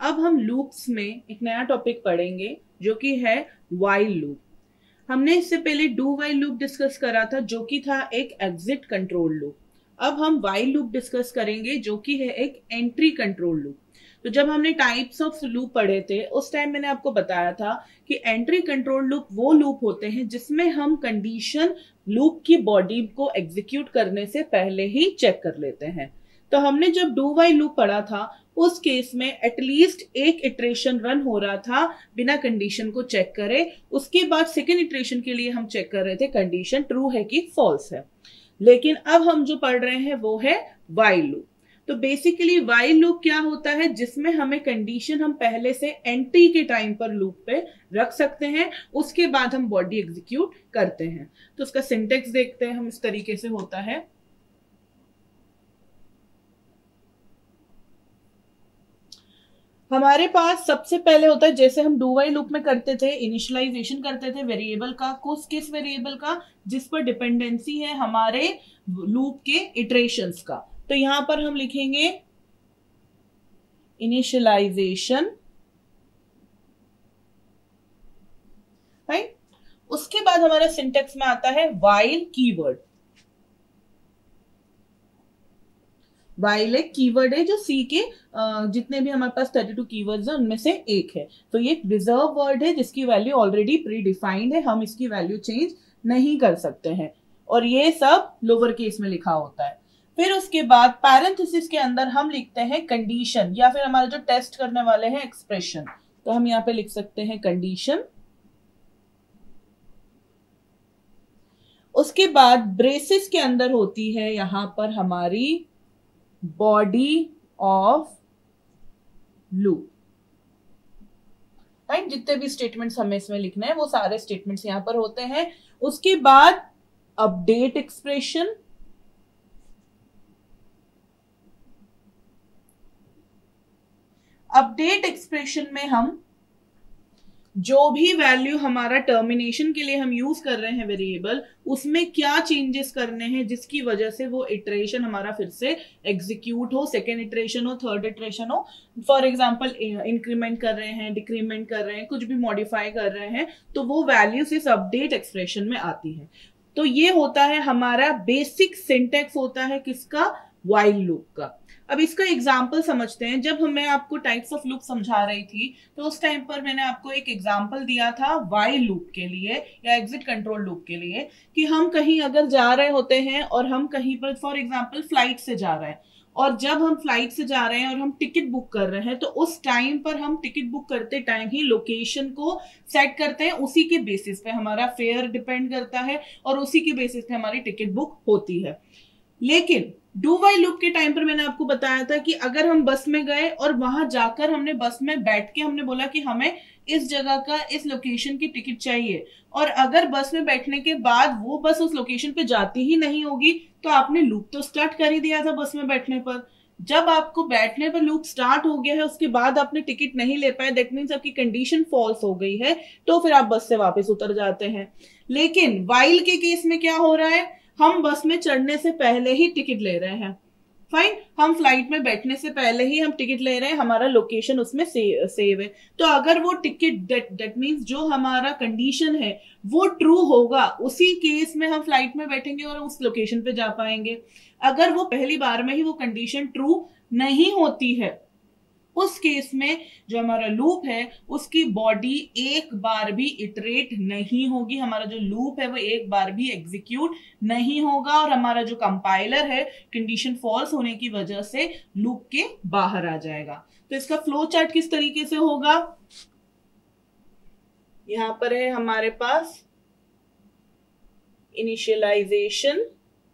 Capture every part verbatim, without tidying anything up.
अब हम लूप्स में एक नया टॉपिक पढ़ेंगे जो कि है व्हाइल लूप। हमने इससे पहले डू व्हाइल लूप डिस्कस करा था जो कि था एक एग्जिट कंट्रोल लूप। अब हम व्हाइल लूप डिस्कस करेंगे जो कि है एक एंट्री कंट्रोल लूप। तो जब हमने टाइप्स ऑफ लूप पढ़े थे उस टाइम मैंने आपको बताया था कि एंट्री कंट्रोल लूप वो लूप होते हैं जिसमें हम कंडीशन लूप की बॉडी को एग्जीक्यूट करने से पहले ही चेक कर लेते हैं। तो हमने जब डू व्हाइल लूप पढ़ा था उस केस में एटलीस्ट एक इटरेशन रन हो रहा था बिना कंडीशन को चेक करे। उसके बाद सेकेंड इटरेशन के लिए हम चेक कर रहे थे कंडीशन ट्रू है कि फॉल्स है। लेकिन अब हम जो पढ़ रहे हैं वो है व्हाइल लूप। तो बेसिकली व्हाइल लूप क्या होता है, जिसमें हमें कंडीशन हम पहले से एंट्री के टाइम पर लूप पे रख सकते हैं, उसके बाद हम बॉडी एग्जीक्यूट करते हैं। तो उसका सिंटेक्स देखते हैं हम, इस तरीके से होता है। हमारे पास सबसे पहले होता है जैसे हम डू व्हाइल लूप में करते थे, इनिशियलाइजेशन करते थे वेरिएबल का। किस किस वेरिएबल का? जिस पर डिपेंडेंसी है हमारे लूप के इटरेशंस का। तो यहां पर हम लिखेंगे इनिशियलाइजेशन, राइट। उसके बाद हमारा सिंटेक्स में आता है व्हाइल कीवर्ड। व्हाइल एक कीवर्ड है जो सी के जितने भी हमारे पास थर्टी टू कीवर्ड्स हैं उनमें से एक है। तो ये रिजर्व वर्ड है जिसकी वैल्यू ऑलरेडी प्री डिफाइंड है, हम इसकी वैल्यू चेंज नहीं कर सकते हैं। और ये सब लोअर केस में लिखा होता है। फिर उसके बाद पैरेंथेसिस के अंदर हम लिखते हैं कंडीशन, या फिर हमारे जो टेस्ट करने वाले हैं एक्सप्रेशन। तो हम यहाँ पे लिख सकते हैं कंडीशन। उसके बाद ब्रेसेस के अंदर होती है यहां पर हमारी बॉडी ऑफ लूप, राइट। जितने भी स्टेटमेंट्स हमें इसमें लिखने हैं वो सारे स्टेटमेंट्स यहां पर होते हैं। उसके बाद अपडेट एक्सप्रेशन, अपडेट एक्सप्रेशन में हम जो भी वैल्यू हमारा टर्मिनेशन के लिए हम यूज कर रहे हैं वेरिएबल, उसमें क्या चेंजेस करने हैं जिसकी वजह से वो इटरेशन हमारा फिर से एग्जीक्यूट हो, सेकेंड इटरेशन हो, थर्ड इटरेशन हो। फॉर एग्जांपल इंक्रीमेंट कर रहे हैं, डिक्रीमेंट कर रहे हैं, कुछ भी मॉडिफाई कर रहे हैं, तो वो वैल्यूज इस अपडेट एक्सप्रेशन में आती है। तो ये होता है हमारा बेसिक सिंटेक्स होता है किसका? व्हाइल लूप का। अब इसका एग्जाम्पल समझते हैं। जब मैं आपको टाइप्स ऑफ लूप समझा रही थी तो उस टाइम पर मैंने आपको एक एग्जाम्पल दिया था व्हाइल लूप के लिए या एग्जिट कंट्रोल लूप के लिए, कि हम कहीं अगर जा रहे होते हैं और हम कहीं पर फॉर एग्जाम्पल फ्लाइट से जा रहे हैं, और जब हम फ्लाइट से जा रहे हैं और हम टिकट बुक कर रहे हैं तो उस टाइम पर हम टिकट बुक करते टाइम ही लोकेशन को सेट करते हैं। उसी के बेसिस पे हमारा फेयर डिपेंड करता है और उसी के बेसिस पे हमारी टिकट बुक होती है। लेकिन डू व्हाइल लूप के टाइम पर मैंने आपको बताया था कि अगर हम बस में गए और वहां जाकर हमने बस में बैठ के हमने बोला कि हमें इस जगह का इस लोकेशन की टिकट चाहिए, और अगर बस में बैठने के बाद वो बस उस लोकेशन पे जाती ही नहीं होगी तो आपने लूप तो स्टार्ट कर ही दिया था बस में बैठने पर। जब आपको बैठने पर लूप स्टार्ट हो गया है उसके बाद आपने टिकट नहीं ले पाए, दैट मीन्स आपकी कंडीशन फॉल्स हो गई है, तो फिर आप बस से वापस उतर जाते हैं। लेकिन व्हाइल के केस में क्या हो रहा है, हम बस में चढ़ने से पहले ही टिकट ले रहे हैं, फाइन। हम फ्लाइट में बैठने से पहले ही हम टिकट ले रहे हैं, हमारा लोकेशन उसमें से, सेव है। तो अगर वो टिकट दैट दैट मींस जो हमारा कंडीशन है वो ट्रू होगा, उसी केस में हम फ्लाइट में बैठेंगे और उस लोकेशन पे जा पाएंगे। अगर वो पहली बार में ही वो कंडीशन ट्रू नहीं होती है, उस केस में जो हमारा लूप है उसकी बॉडी एक बार भी इटरेट नहीं होगी, हमारा जो लूप है वो एक बार भी एग्जीक्यूट नहीं होगा, और हमारा जो कंपाइलर है कंडीशन फॉल्स होने की वजह से लूप के बाहर आ जाएगा। तो इसका फ्लो चार्ट किस तरीके से होगा, यहां पर है हमारे पास इनिशियलाइजेशन,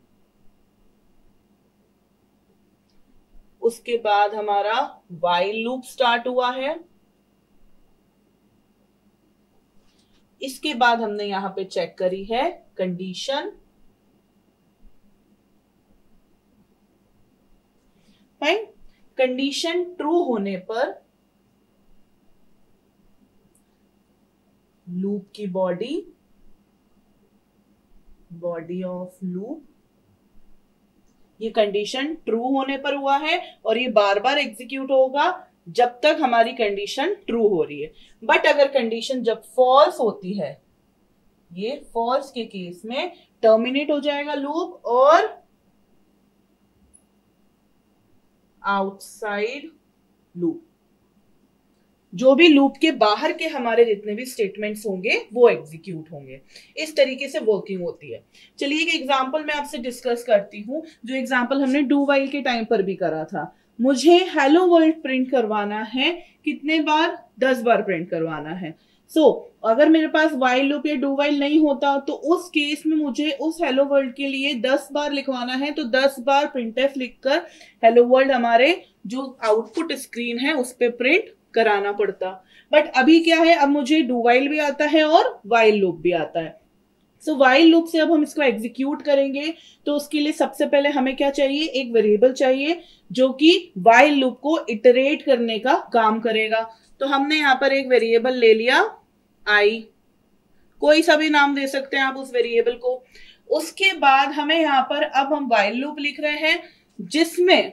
उसके बाद हमारा व्हाइल लूप स्टार्ट हुआ है, इसके बाद हमने यहां पे चेक करी है कंडीशन, फाइन। कंडीशन ट्रू होने पर लूप की बॉडी, बॉडी ऑफ लूप, ये कंडीशन ट्रू होने पर हुआ है और ये बार बार एग्जीक्यूट होगा जब तक हमारी कंडीशन ट्रू हो रही है। बट अगर कंडीशन जब फॉल्स होती है, ये फॉल्स के केस में टर्मिनेट हो जाएगा लूप और आउटसाइड लूप, जो भी लूप के बाहर के हमारे जितने भी स्टेटमेंट्स होंगे वो एग्जीक्यूट होंगे। इस तरीके से वर्किंग होती है। चलिए एक एग्जांपल मैं आपसे डिस्कस करती हूँ, जो एग्जांपल हमने डू वाइल के टाइम पर भी करा था। मुझे हेलो वर्ल्ड प्रिंट करवाना है, कितने बार? दस बार प्रिंट करवाना है। सो so, अगर मेरे पास वाइल लूप या डू वाइल नहीं होता तो उस केस में मुझे उस हेलो वर्ल्ड के लिए दस बार लिखवाना है, तो दस बार प्रिंटफ लिखकर हेलो वर्ल्ड हमारे जो आउटपुट स्क्रीन है उस पर प्रिंट कराना पड़ता। बट अभी क्या है, अब मुझे डू वाइल भी आता है और वाइल लूप भी आता है। सो वाइल लूप से अब हम इसको एग्जीक्यूट करेंगे, तो उसके लिए सबसे पहले हमें क्या चाहिए? एक वेरिएबल चाहिए जो कि वाइल लूप को इटरेट करने का काम करेगा। तो हमने यहाँ पर एक वेरिएबल ले लिया आई, कोई सा भी नाम दे सकते हैं आप उस वेरिएबल को। उसके बाद हमें यहाँ पर अब हम वाइल लूप लिख रहे हैं, जिसमें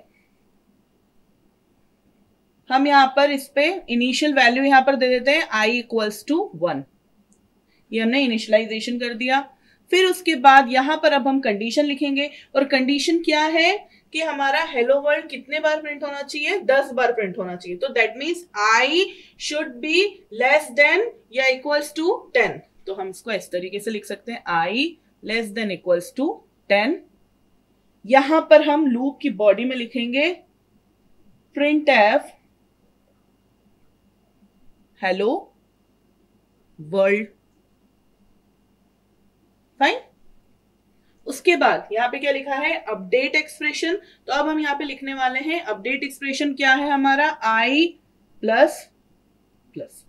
हम यहाँ पर इस पे इनिशियल वैल्यू यहाँ पर दे देते हैं आई इक्वल्स टू वन। ये हमने इनिशियलाइजेशन कर दिया। फिर उसके बाद यहाँ पर अब हम कंडीशन लिखेंगे, और कंडीशन क्या है कि हमारा हेलो वर्ल्ड कितने बार प्रिंट होना चाहिए? दस बार प्रिंट होना चाहिए। तो that means i should be less than या इक्वल्स टू टेन। तो हम इसको इस तरीके से लिख सकते हैं, i less than equals to ten. यहां पर हम लूप की बॉडी में लिखेंगे printf hello world. Fine. उसके बाद यहाँ पे क्या लिखा है? Update expression. तो अब हम यहाँ पे लिखने वाले हैं अपडेट एक्सप्रेशन क्या है हमारा? I plus plus.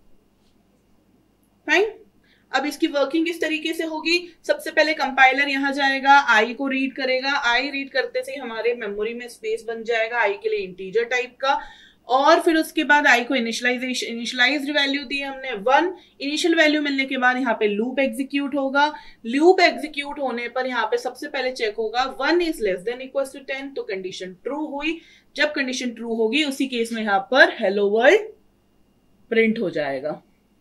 फाइन। अब इसकी वर्किंग किस तरीके से होगी? सबसे पहले कंपाइलर यहां जाएगा, आई को रीड करेगा। आई रीड करते से हमारे मेमोरी में स्पेस बन जाएगा आई के लिए इंटीजर टाइप का, और फिर उसके बाद आई को इनिशियलाइजेशन इनिशियलाइज्ड वैल्यू दी हमने वन। इनिशियल वैल्यू मिलने के बाद यहाँ पे लूप एग्जीक्यूट होगा। लूप एग्जीक्यूट होने पर यहाँ पे सबसे पहले चेक होगा one is less than equal to ten, तो कंडीशन ट्रू हुई। जब कंडीशन ट्रू होगी उसी केस में यहाँ पर हेलो वर्ल्ड प्रिंट हो जाएगा।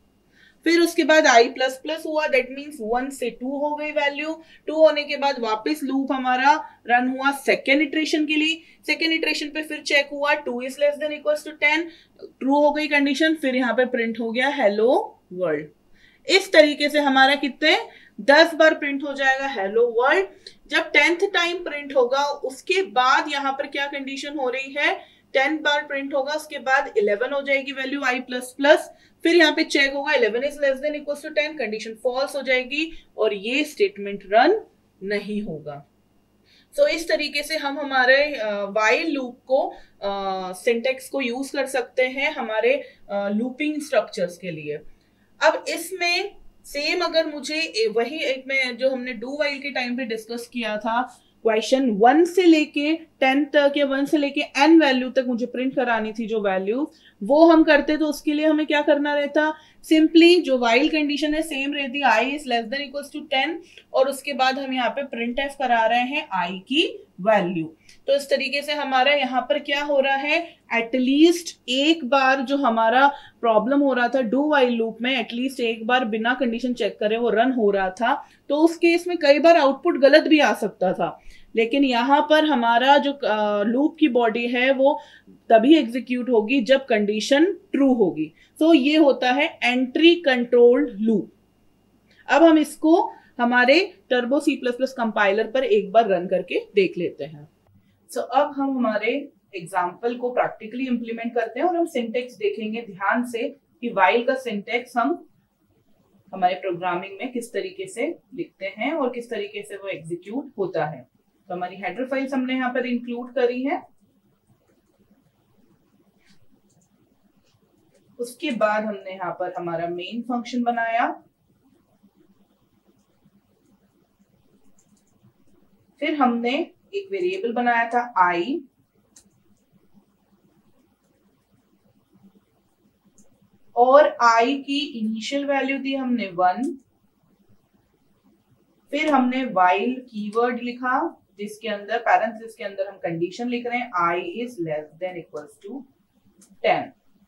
फिर उसके बाद आई प्लस प्लस हुआ, दैट मीन्स वन से टू हो गई वैल्यू। टू होने के बाद वापस लूप हमारा रन हुआ सेकेंड इटरेशन के लिए। सेकेंड इटरेशन पे फिर चेक हुआ two is less than equals to ten, true हो गई कंडीशन। फिर यहाँ पे प्रिंट हो गया हेलो वर्ल्ड। इस तरीके से हमारा कितने दस बार प्रिंट हो जाएगा हेलो वर्ल्ड। जब टेंथ टाइम प्रिंट होगा उसके बाद यहाँ पर क्या कंडीशन हो रही है? टेन बार प्रिंट होगा, उसके बाद इलेवन हो जाएगी वैल्यू आई प्लस प्लस। फिर यहाँ पे चेक होगा eleven is less than equal to ten, condition false हो जाएगी और ये स्टेटमेंट रन नहीं होगा। सो so, इस तरीके से हम हमारे वाइल लूप को सिंटेक्स uh, को यूज कर सकते हैं हमारे लूपिंग uh, स्ट्रक्चर्स के लिए। अब इसमें सेम अगर मुझे वही एक में जो हमने डू वाइल के टाइम पे डिस्कस किया था, क्वेश्चन वन से लेके टेन तक या वन से लेके एन वैल्यू तक मुझे प्रिंट करानी थी जो वैल्यू, वो हम करते तो उसके लिए हमें क्या करना रहता? सिंपली जो वाइल कंडीशन है सेम रहती, i is less than equals to ten, और उसके बाद हम यहाँ पे प्रिंट एफ करा रहे हैं आई की वैल्यू। तो इस तरीके से हमारा यहाँ पर क्या हो रहा है? एटलीस्ट एक बार जो हमारा प्रॉब्लम हो रहा था डू वाइल लूप में, एटलीस्ट एक बार बिना कंडीशन चेक करे वो रन हो रहा था। तो उस केस में कई बार आउटपुट गलत भी आ सकता था, लेकिन यहाँ पर हमारा जो लूप की बॉडी है वो तभी एग्जीक्यूट होगी जब कंडीशन ट्रू होगी। तो so, ये होता है एंट्री कंट्रोल्ड लूप। अब हम इसको हमारे Turbo C plus plus compiler पर एक बार रन करके देख लेते हैं। सो so, अब हम हमारे एग्जाम्पल को प्रैक्टिकली इंप्लीमेंट करते हैं और हम सिंटेक्स देखेंगे ध्यान से कि वाइल का सिंटेक्स हम हमारे प्रोग्रामिंग में किस तरीके से लिखते हैं और किस तरीके से वो एग्जीक्यूट होता है। तो हमारी हेडर फाइल्स हमने यहाँ पर इंक्लूड करी है। उसके बाद हमने यहाँ पर हमारा मेन फंक्शन बनाया, फिर हमने एक वेरिएबल बनाया था आई, और आई की इनिशियल वैल्यू दी हमने वन। फिर हमने वाइल कीवर्ड लिखा जिसके अंदर पैरेंथेसिस के अंदर हम कंडीशन लिख रहे हैं i is less than equals to ten.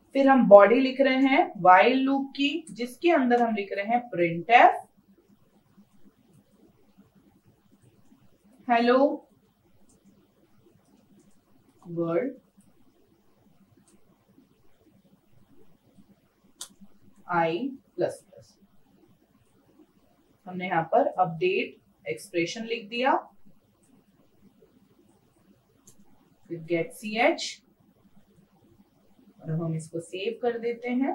फिर हम बॉडी लिख रहे हैं व्हाइल लूप की, जिसके अंदर हम लिख रहे हैं printf hello world i plus plus. हमने यहां पर अपडेट एक्सप्रेशन लिख दिया, फिर गेट सी एच, और हम इसको सेव कर देते हैं।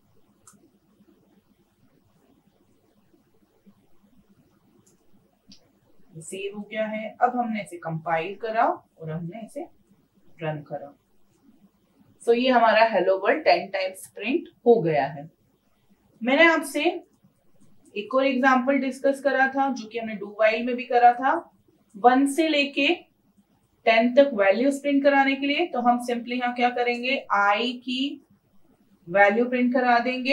सेव हो गया है। अब हमने इसे कंपाइल करा और हमने इसे रन करा। सो so, ये हमारा hello world ten times print हो गया है। मैंने आपसे एक और एग्जांपल डिस्कस करा था, जो कि हमने डू व्हाइल में भी करा था। वन से लेके टेन तक वैल्यूज प्रिंट कराने के लिए, तो हम सिंपली यहाँ क्या करेंगे, आई की वैल्यू प्रिंट करा देंगे।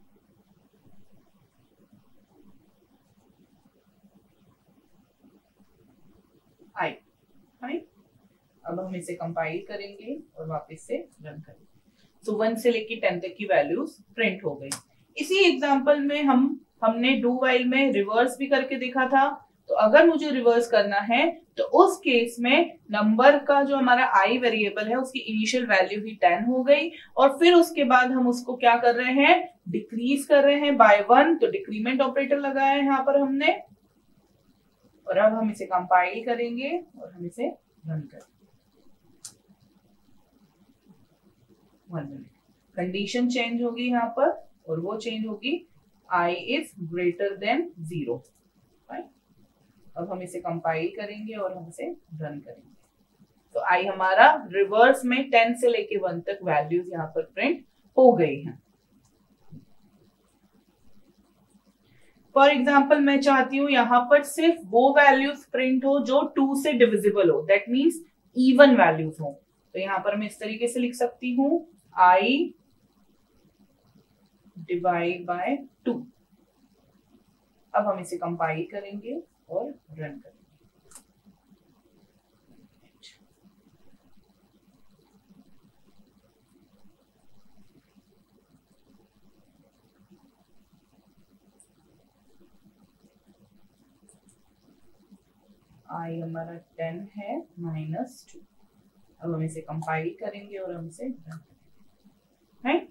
आई आई अब हम इसे कंपाइल करेंगे और वापस से रन करेंगे। तो वन से लेके टेन तक की वैल्यूज प्रिंट हो गई। इसी एग्जांपल में हम हमने डू व्हाइल में रिवर्स भी करके देखा था। तो अगर मुझे रिवर्स करना है तो उस केस में नंबर का जो हमारा आई वेरिएबल है उसकी इनिशियल वैल्यू ही टेन हो गई, और फिर उसके बाद हम उसको क्या कर रहे हैं, डिक्रीज कर रहे हैं बाय वन। तो डिक्रीमेंट ऑपरेटर लगाया है यहाँ पर हमने, और अब हम इसे कंपाइल करेंगे और हम इसे रन करेंगे। वन मिनट, कंडीशन चेंज होगी यहाँ पर, और वो चेंज होगी i is greater than zero. अब हम इसे कंपाइल करेंगे और हम इसे रन करेंगे। तो i हमारा रिवर्स में टेन से लेके वन तक वैल्यूज यहाँ पर प्रिंट हो गई हैं। फॉर एग्जाम्पल मैं चाहती हूं यहाँ पर सिर्फ वो वैल्यूज प्रिंट हो जो टू से डिविजिबल हो, दैट मीन्स इवन वैल्यूज हो। तो यहाँ पर मैं इस तरीके से लिख सकती हूँ i डिवाइड बाय टू। अब हम इसे कंपाइल करेंगे और रन करेंगे। i हमारा टेन है माइनस टू। अब हम इसे कंपाइल करेंगे और हम इसे रन करेंगे।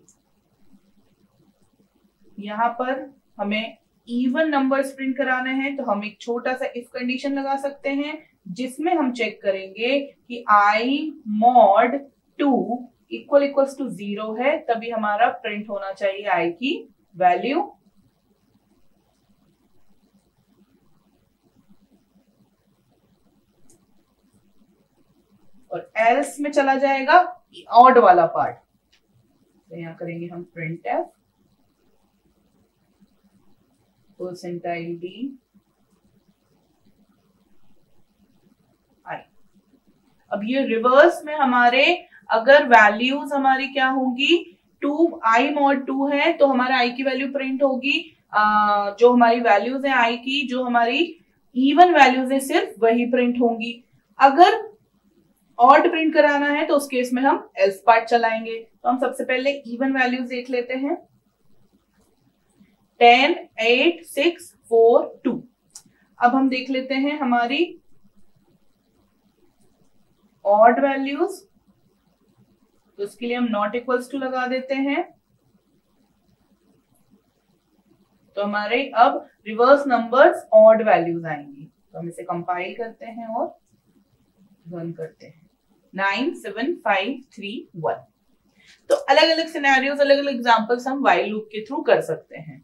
यहाँ पर हमें इवन नंबर्स प्रिंट कराने हैं, तो हम एक छोटा सा इफ कंडीशन लगा सकते हैं, जिसमें हम चेक करेंगे कि i mod two equal equals to zero है, तभी हमारा प्रिंट होना चाहिए i की वैल्यू। और एल्स में चला जाएगा ऑड वाला पार्ट। तो यहां करेंगे हम printf percentile d i. अब ये रिवर्स में हमारे अगर वैल्यूज हमारी क्या होंगी, टू आई मॉड टू है तो हमारा आई की वैल्यू प्रिंट होगी। आ, जो हमारी वैल्यूज है आई की, जो हमारी इवन वैल्यूज है सिर्फ वही प्रिंट होंगी। अगर ऑड प्रिंट कराना है तो उस केस में हम एल्स पार्ट चलाएंगे। तो हम सबसे पहले इवन वैल्यूज देख लेते हैं, ten, eight, six, four, two. अब हम देख लेते हैं हमारी ऑड वैल्यूज, तो उसके लिए हम नॉट इक्वल्स टू लगा देते हैं। तो हमारे अब रिवर्स नंबर्स ऑड वैल्यूज आएंगी। तो हम इसे कंपाइल करते हैं और रन करते हैं। Nine, seven, five, three, one. तो अलग अलग सिनेरियोज, अलग अलग एग्जांपल्स हम व्हाइल लूप के थ्रू कर सकते हैं।